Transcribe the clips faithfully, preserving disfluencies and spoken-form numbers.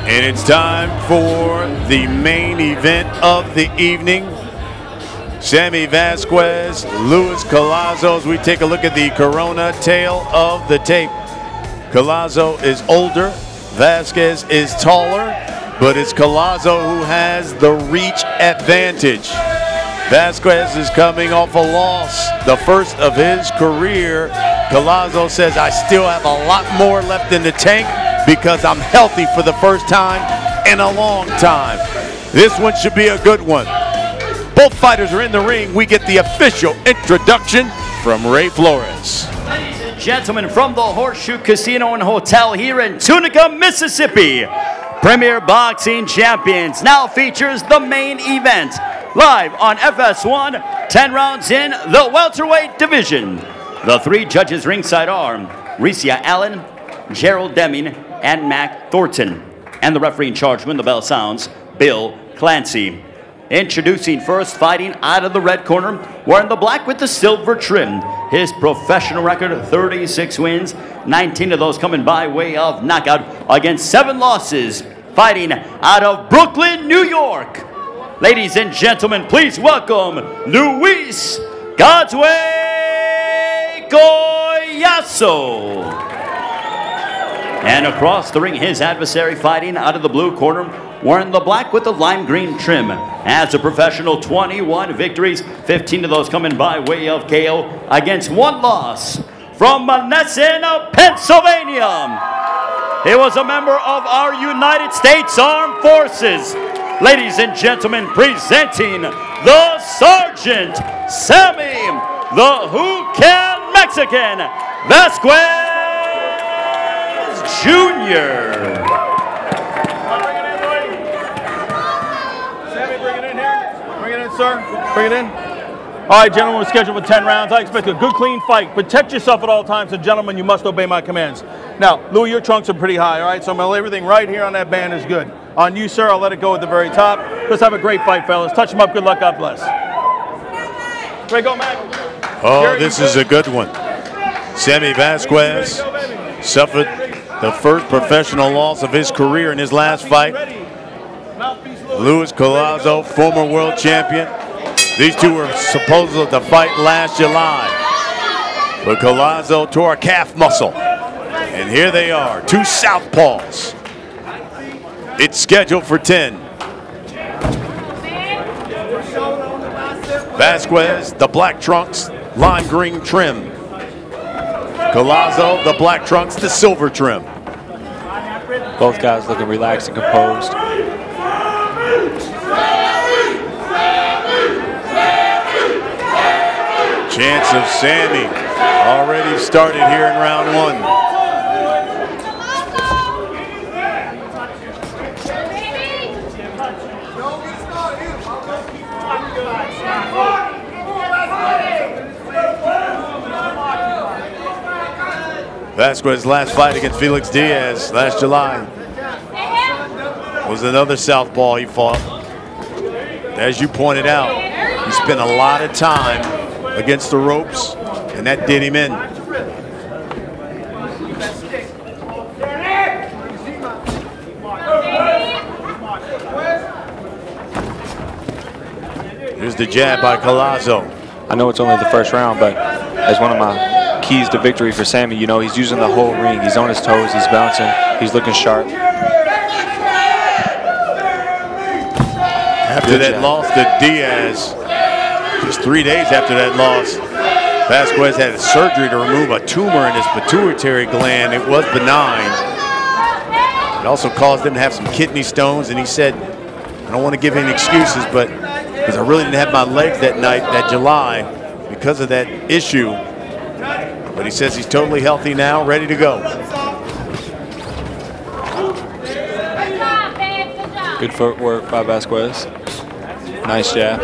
And it's time for the main event of the evening. Sammy Vasquez, Luis Collazo, as we take a look at the Corona tail of the tape. Collazo is older, Vasquez is taller, but it's Collazo who has the reach advantage. Vasquez is coming off a loss, the first of his career. Collazo says, I still have a lot more left in the tank because I'm healthy for the first time in a long time. This one should be a good one. Both fighters are in the ring. We get the official introduction from Ray Flores. Ladies and gentlemen, from the Horsehoe Casino and Hotel here in Tunica, Mississippi, Premier Boxing Champions now features the main event. Live on F S one, ten rounds in the welterweight division. The three judges ringside are Recia Allen, Gerald Deming, and Mac Thornton. And the referee in charge when the bell sounds, Bill Clancy. Introducing first, fighting out of the red corner, wearing the black with the silver trim. His professional record, thirty-six wins, nineteen of those coming by way of knockout against seven losses. Fighting out of Brooklyn, New York. Ladies and gentlemen, please welcome Luis Collazo. And across the ring, his adversary fighting out of the blue corner, wearing the black with the lime green trim. As a professional, twenty-one victories, fifteen of those coming by way of K O against one loss. From Monessen, Pennsylvania, he was a member of our United States Armed Forces. Ladies and gentlemen, presenting the Sergeant, Sammy, the Who Can Mexican, Vasquez Junior Sammy, bring it in here. Bring it in, sir. Bring it in. All right, gentlemen, we're scheduled for ten rounds. I expect a good, clean fight. Protect yourself at all times, and gentlemen, you must obey my commands. Now, Louis, your trunks are pretty high, all right? So I'm going to lay everything right here on that band is good. On you, sir, I'll let it go at the very top. Let's have a great fight, fellas. Touch them up. Good luck. God bless. Ready, go, Mac. Oh, Jerry, this is a good one. Sammy Vasquez suffered the first professional loss of his career in his last fight. Luis Collazo, former world champion. These two were supposed to fight last July, but Collazo tore a calf muscle. And here they are, two southpaws. It's scheduled for ten. Vasquez, the black trunks, lime green trim. Collazo, the black trunks, the silver trim. Both guys looking relaxed and composed. Chance of Sammy already started here in round one. Vasquez's last fight against Felix Diaz last July was another southpaw he fought. As you pointed out, he spent a lot of time against the ropes, and that did him in. Here's the jab by Collazo. I know it's only the first round, but as one of my keys to victory for Sammy, you know, he's using the whole ring. He's on his toes, he's bouncing, he's looking sharp. After Good that job. loss to Diaz, just three days after that loss, Vasquez had surgery to remove a tumor in his pituitary gland. It was benign. It also caused him to have some kidney stones, and he said, I don't want to give any excuses, but because I really didn't have my legs that night, that July, because of that issue. But he says he's totally healthy now, ready to go. Good footwork by Vasquez. Nice jab.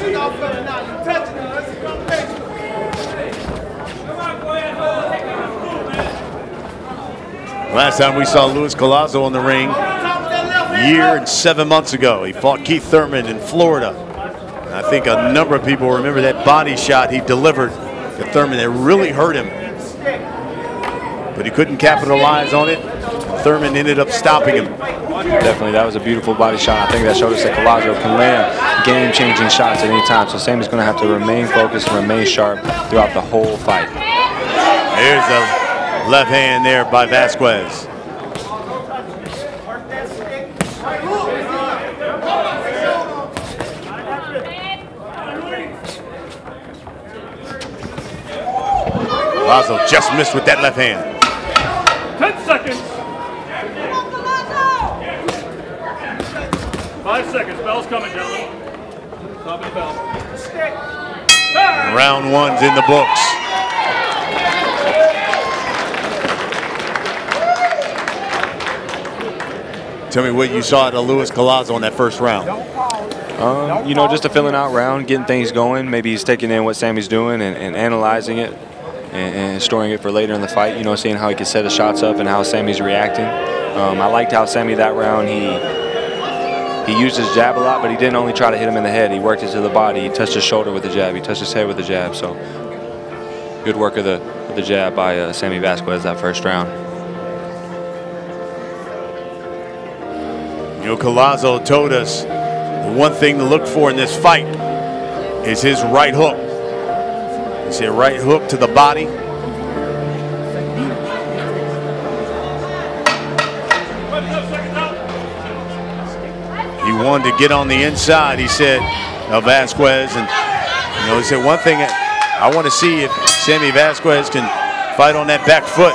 Last time we saw Luis Collazo in the ring, a year and seven months ago. He fought Keith Thurman in Florida. And I think a number of people remember that body shot he delivered to Thurman that really hurt him. But he couldn't capitalize on it. Thurman ended up stopping him. Definitely, that was a beautiful body shot. I think that showed us that Collazo can land game-changing shots at any time. So Sammy's going to have to remain focused and remain sharp throughout the whole fight. There's a left hand there by Vasquez. Collazo just missed with that left hand. ten seconds. Five seconds. Bell's coming, gentlemen. Top of the bell. Round one's in the books. Tell me what you saw out of Luis Collazo in that first round. Um, you know, just a filling out round, getting things going. Maybe he's taking in what Sammy's doing and, and analyzing it and, and storing it for later in the fight. You know, seeing how he can set his shots up and how Sammy's reacting. Um, I liked how Sammy that round, he he used his jab a lot, but he didn't only try to hit him in the head. He worked it to the body. He touched his shoulder with the jab. He touched his head with the jab. So good work of the, of the jab by uh, Sammy Vasquez that first round. You know, Collazo told us the one thing to look for in this fight is his right hook. He said right hook to the body. He wanted to get on the inside, he said, of Vasquez. And, you know, he said one thing, I want to see if Sammy Vasquez can fight on that back foot.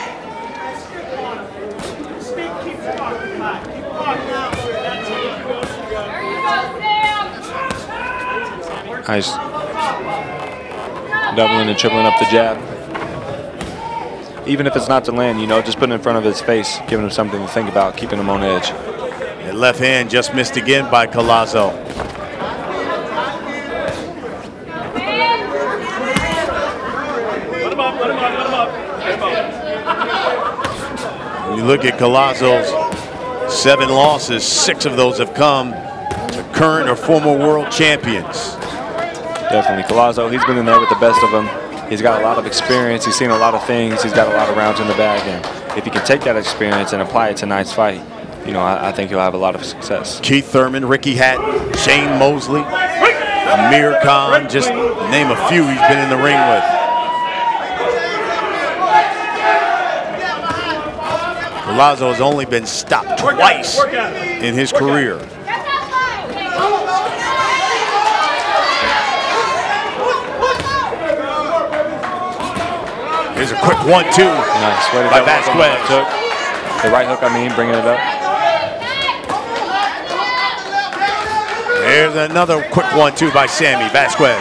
Nice. Doubling and tripling up the jab. Even if it's not to land, you know, just putting it in front of his face, giving him something to think about, keeping him on edge. That left hand just missed again by Collazo. Let him up, let him up, let him up. Let him up. When you look at Collazo's seven losses, six of those have come to current or former world champions. Definitely. Collazo, he's been in there with the best of them. He's got a lot of experience. He's seen a lot of things. He's got a lot of rounds in the bag. And if he can take that experience and apply it to tonight's fight, you know, I, I think he'll have a lot of success. Keith Thurman, Ricky Hatton, Shane Mosley, Amir Khan, just name a few he's been in the ring with. Collazo has only been stopped twice in his career. Here's a quick one two nice. Way to by go. Vasquez. The right hook, I mean, bringing it up. There's another quick one two by Sammy Vasquez.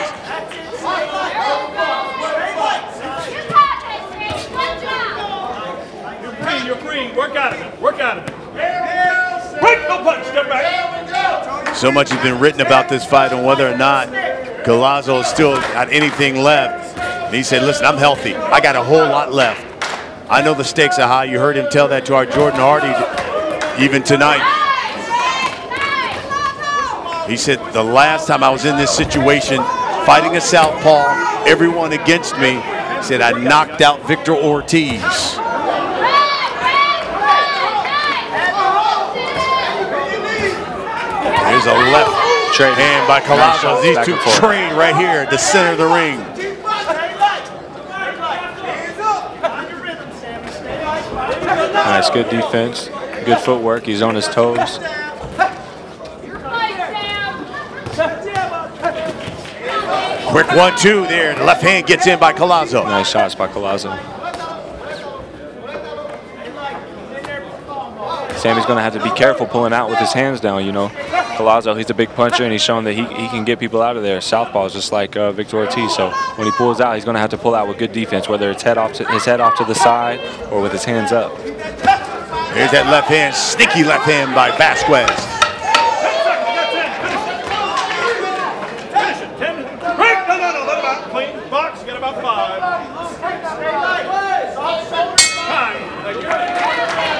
You're free, you're free. Work out of it. Work out of it. Break the punch. Step back. So much has been written about this fight and whether or not Collazo still got anything left. And he said, listen, I'm healthy. I got a whole lot left. I know the stakes are high. You heard him tell that to our Jordan Hardy even tonight. He said, the last time I was in this situation, fighting a southpaw, everyone against me, he said, I knocked out Victor Ortiz. There's a left trade hand by Collazo. These two trade right here at the center of the ring. Nice, good defense, good footwork. He's on his toes. Quick one two there. The left hand gets in by Collazo. Nice shots by Collazo. Sammy's going to have to be careful pulling out with his hands down, you know. Collazo, he's a big puncher, and he's shown that he, he can get people out of there. Southpaw is just like uh, Victor Ortiz. So when he pulls out, he's going to have to pull out with good defense, whether it's head off to, his head off to the side or with his hands up. Here's that left hand, sneaky left hand by Vasquez. Finish it. Ten. Break. No, no, no. Let him out. Clean. Box. Get about five. Time. Thank you.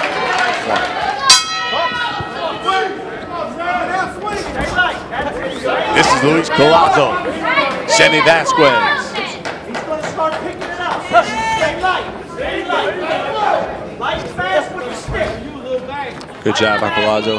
This is Luis Collazo, Sammy Vasquez. He's going to start picking it up. Stay light. Stay light. Light fast with the stick. Good job by Collazo.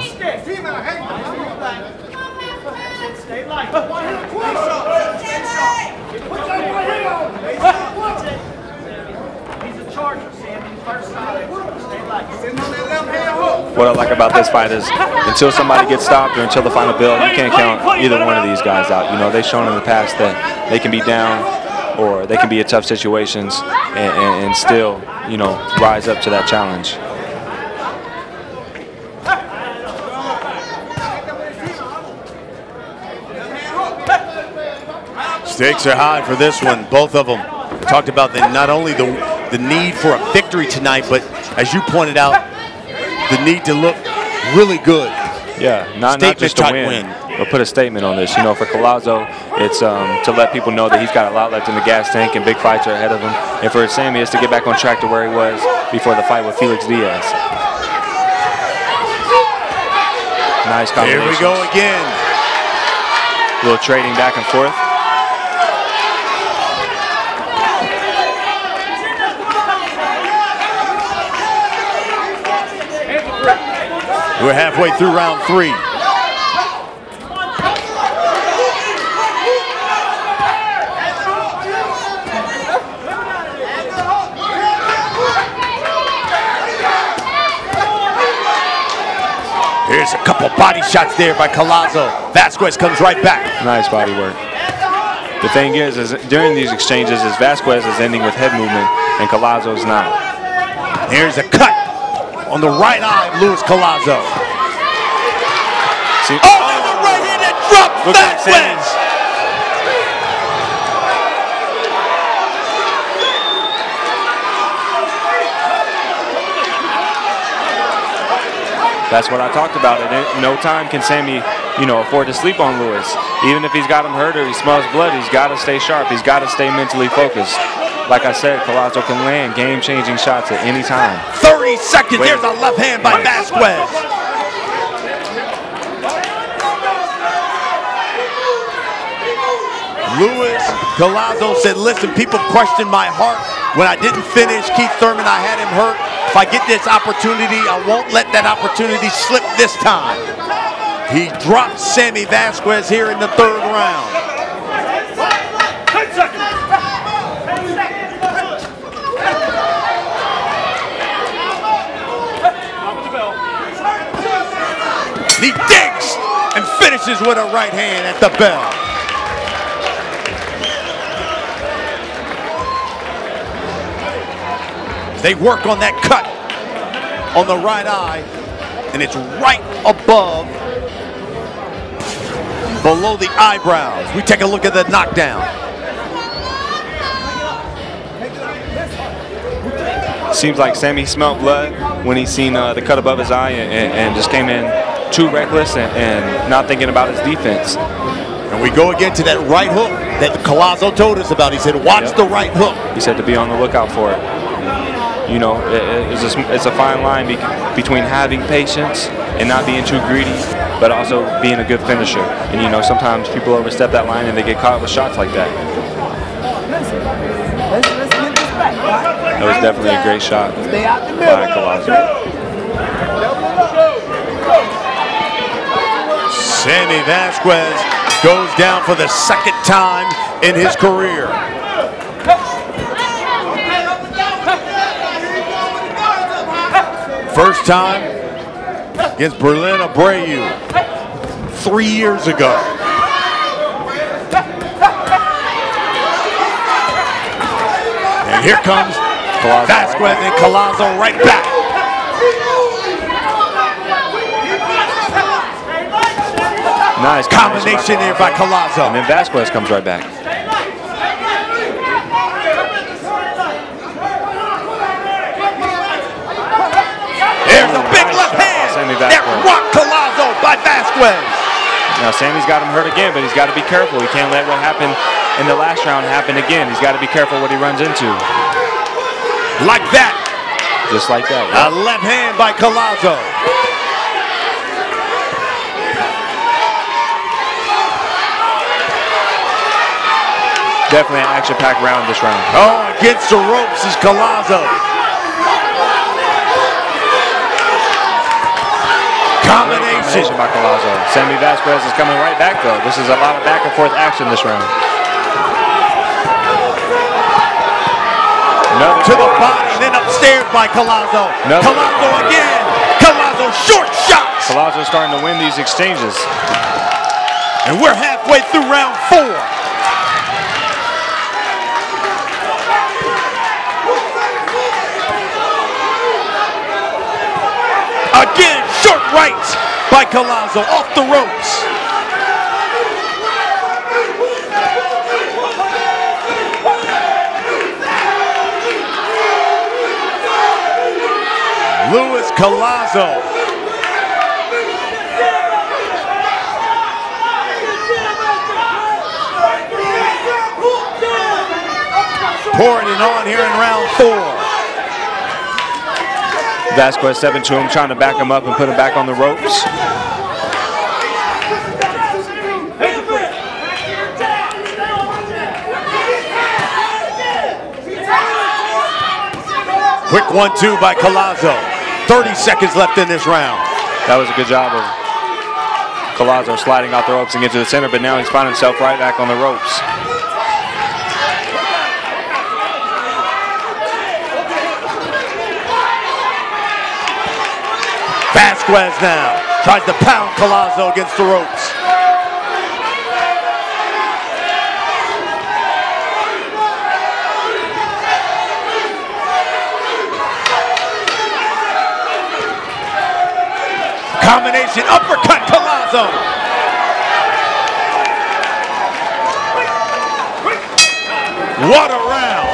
What I like about this fight is until somebody gets stopped or until the final bell, you can't count either one of these guys out. You know, they've shown in the past that they can be down or they can be in tough situations and, and, and still, you know, rise up to that challenge. Stakes are high for this one. Both of them talked about the, not only the, the need for a victory tonight, but as you pointed out, the need to look really good. Yeah, not, not just to win, win, but put a statement on this. You know, for Collazo, it's um, to let people know that he's got a lot left in the gas tank and big fights are ahead of him. And for Sammy, it's to get back on track to where he was before the fight with Felix Diaz. Nice combination. Here we go again. A little trading back and forth. We're halfway through round three. Here's a couple body shots there by Collazo. Vasquez comes right back. Nice body work. The thing is, is during these exchanges, is Vasquez is ending with head movement and Collazo is not. Here's a cut on the right eye of Luis Collazo. See, oh, there's a right-handed drop, Vasquez! That's what I talked about. In no time can Sammy, you know, afford to sleep on Luis. Even if he's got him hurt or he smells blood, he's got to stay sharp. He's got to stay mentally focused. Like I said, Collazo can land game-changing shots at any time. thirty seconds. Wait. There's a left hand by Vasquez. Luis Collazo said, listen, people questioned my heart when I didn't finish. Keith Thurman, I had him hurt. If I get this opportunity, I won't let that opportunity slip this time. He dropped Sammy Vasquez here in the third round. ten seconds. He digs and finishes with a right hand at the bell. They work on that cut on the right eye, and it's right above, below the eyebrows. We take a look at the knockdown. Seems like Sammy smelled blood when he seen uh, the cut above his eye and, and, and just came in too reckless and, and not thinking about his defense. And we go again to that right hook that Collazo told us about. He said, watch yep. the right hook. He said to be on the lookout for it. You know, it, it's, a, it's a fine line be, between having patience and not being too greedy, but also being a good finisher. And, you know, sometimes people overstep that line and they get caught with shots like that. That was definitely a great shot by Collazo. Sammy Vasquez goes down for the second time in his career. First time against Berlin Abreu three years ago. And here comes Collazo. Vasquez and Collazo right back. Nice combination there by Collazo. And then Vasquez comes right back. There's a big nice left hand. That rocked Collazo by Vasquez. Now Sammy's got him hurt again, but he's got to be careful. He can't let what happened in the last round happen again. He's got to be careful what he runs into. Like that. Just like that. Right? A left hand by Collazo. Definitely an action-packed round this round. Oh, against the ropes is Collazo. Combination. Combination by Collazo. Sammy Vasquez is coming right back though. This is a lot of back and forth action this round. Another to the body, then upstairs by Collazo. Another. Collazo again. Collazo short shots. Collazo starting to win these exchanges. And we're halfway through round four. Again, short rights by Collazo off the ropes. Luis Collazo. Pouring it on here in round four. Vasquez stepping to him, trying to back him up and put him back on the ropes. Quick one two by Collazo. thirty seconds left in this round. That was a good job of Collazo sliding off the ropes and get to the center, but now he's found himself right back on the ropes. Vasquez now tries to pound Collazo against the ropes. Combination uppercut, Collazo. What a round.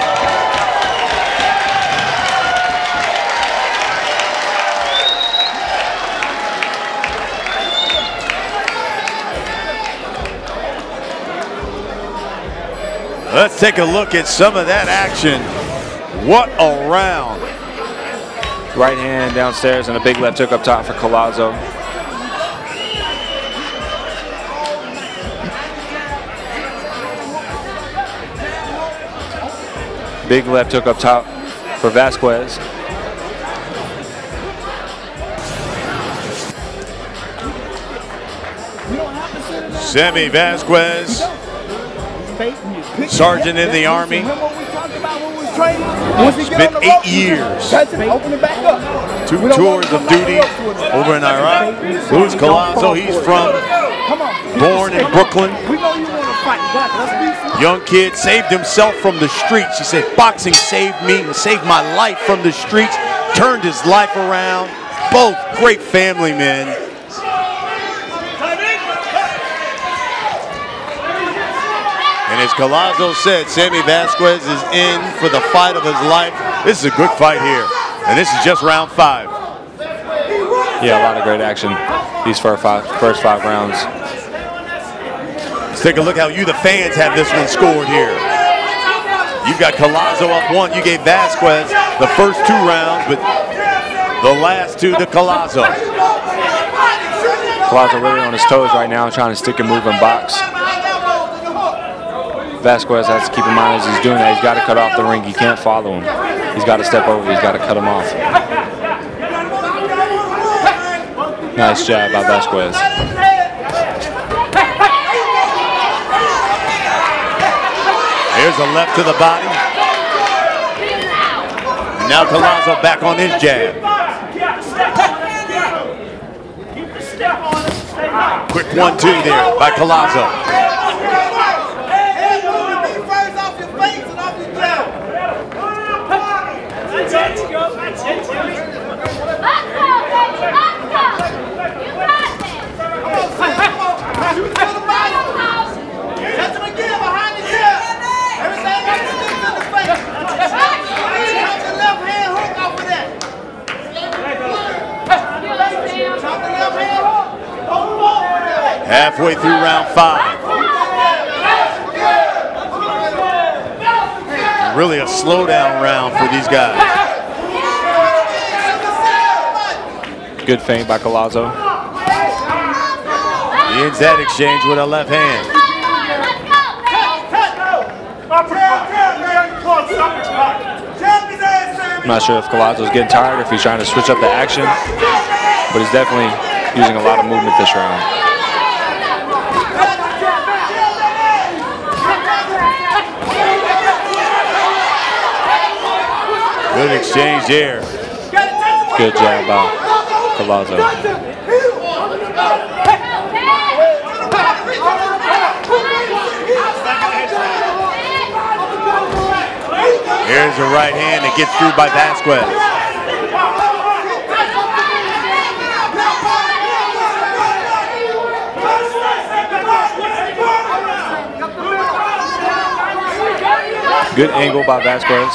Let's take a look at some of that action. What a round. Right hand downstairs and a big left hook up top for Collazo. Big left hook up top for Vasquez. Sammy Vasquez, sergeant in the Army. Spent eight years, two tours of duty over in Iraq. Luis Collazo, he's from, born in Brooklyn. Young kid, saved himself from the streets. He said, boxing saved me, saved my life from the streets, turned his life around. Both great family men. And as Collazo said, Sammy Vasquez is in for the fight of his life. This is a good fight here. And this is just round five. Yeah, a lot of great action these first five, first five rounds. Let's take a look how you, the fans, have this one scored here. You've got Collazo up one. You gave Vasquez the first two rounds, but the last two to Collazo. Collazo really on his toes right now, trying to stick and move and box. Vasquez has to keep in mind as he's doing that, he's got to cut off the ring. He can't follow him. He's got to step over. He's got to cut him off. Nice jab by Vasquez. Here's a left to the body. Now Collazo back on his jab. Quick one two there by Collazo. Halfway through round five. Really a slowdown round for these guys. Good feint by Collazo. He ends that exchange with a left hand. I'm not sure if Collazo's getting tired or if he's trying to switch up the action, but he's definitely using a lot of movement this round. Good exchange there. Good jab by Collazo. Here's a right hand that gets through by Vasquez. Good angle by Vasquez.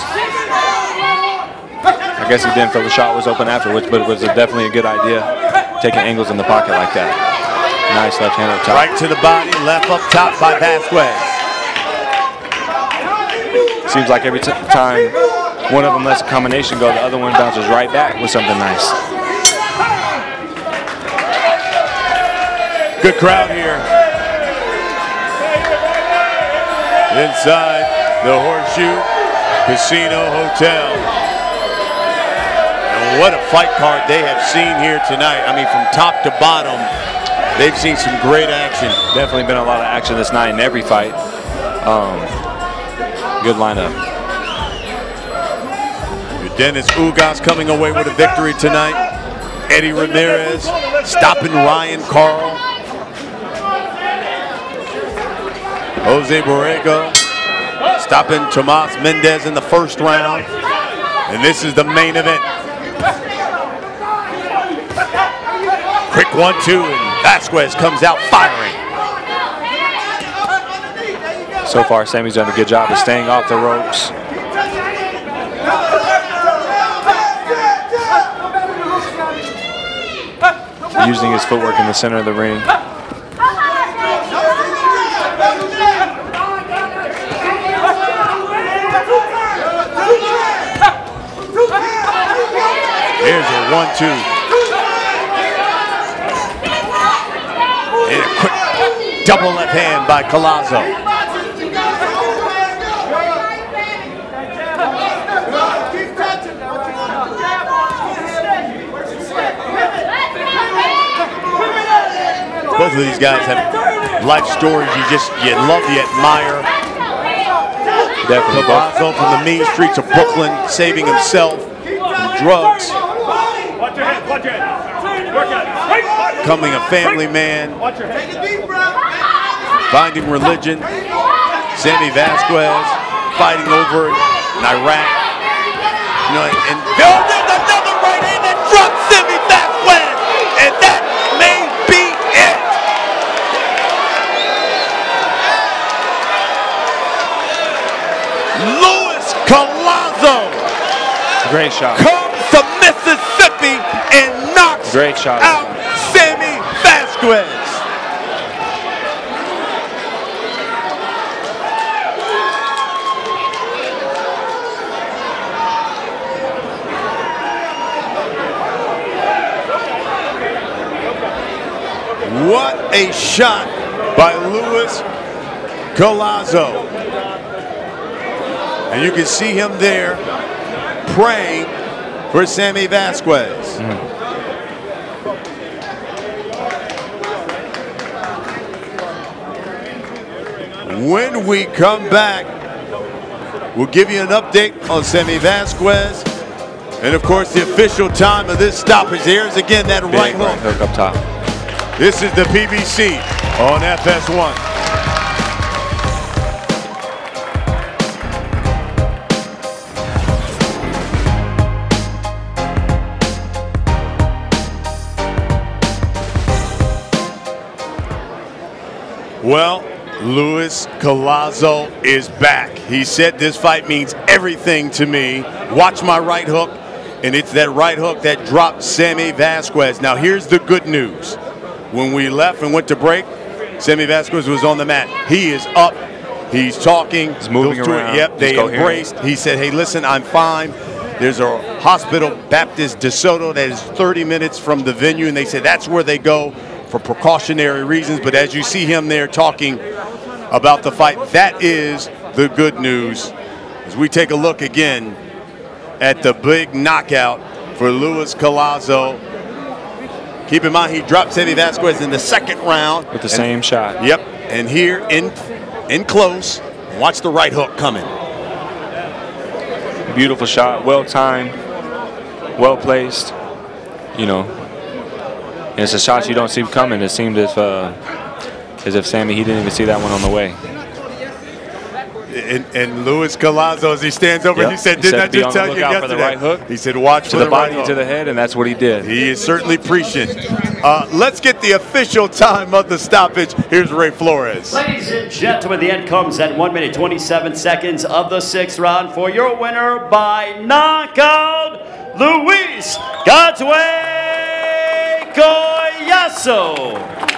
I guess he didn't feel the shot was open afterwards, but it was a, definitely a good idea, taking angles in the pocket like that. Nice left hand up top. Right to the body, left up top by Vasquez. Seems like every time one of them lets a combination go, the other one bounces right back with something nice. Good crowd here. Inside the Horsehoe Casino Hotel. And what a fight card they have seen here tonight. I mean, from top to bottom, they've seen some great action. Definitely been a lot of action this night in every fight. Um, good lineup. Dennis Ugas coming away with a victory tonight. Eddie Ramirez stopping Ryan Carl. Jose Borrego stopping Tomas Mendez in the first round. And this is the main event. Quick one two, and Vasquez comes out firing. So far, Sammy's done a good job of staying off the ropes. Using his footwork in the center of the ring. Here's a one two. And a quick double left hand by Collazo. Both of these guys have life stories you just, you love, you admire. Definitely. Collazo from the mean streets of Brooklyn, saving himself from drugs. Watch your head, watch your head. Work out. Becoming a family man. Finding religion. Sammy Vasquez fighting over in Iraq. You know, and oh, there's another right hand that drops Sammy Vasquez, and that may be it. Luis Collazo. Great shot. Comes to Mississippi and knocks Great shot. out Sammy Vasquez. What a shot by Luis Collazo. And you can see him there praying for Sammy Vasquez. Mm. When we come back, we'll give you an update on Sammy Vasquez. And of course, the official time of this stoppage. Here's again that right Big right hook. hook up top. This is the P B C on F S one. Well, Luis Collazo is back. He said this fight means everything to me. Watch my right hook, and it's that right hook that dropped Sammy Vasquez. Now here's the good news. When we left and went to break, Sammy Vasquez was on the mat. He is up. He's talking. He's moving Those two- around. Yep, they He's coherent. embraced. He said, hey, listen, I'm fine. There's a hospital, Baptist DeSoto, that is thirty minutes from the venue, and they said that's where they go for precautionary reasons. But as you see him there talking about the fight, that is the good news. As we take a look again at the big knockout for Luis Collazo. Keep in mind, he dropped Sammy Vasquez in the second round. With the and, same shot. Yep. And here in, in close, watch the right hook coming. Beautiful shot, well timed, well placed. You know, and it's a shot you don't see coming. It seemed as, uh, as if Sammy, he didn't even see that one on the way. And, and Luis Collazo, as he stands over, yep. he said, he didn't said, I just tell you yesterday? For the right hook. He said, watch to for the, the body, right to the head, and that's what he did. He is certainly preaching. Uh, let's get the official time of the stoppage. Here's Ray Flores. Ladies and gentlemen, the end comes at one minute, twenty-seven seconds of the sixth round for your winner by knockout, Luis Collazo.